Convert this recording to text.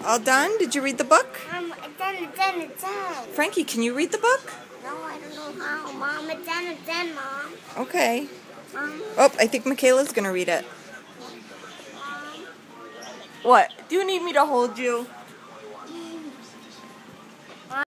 All done? Did you read the book? It's done. Frankie, can you read the book? No, I don't know how. Mom, it's done, Mom. Okay. Mom. Oh, I think Michaela's going to read it. Mom. What? Do you need me to hold you?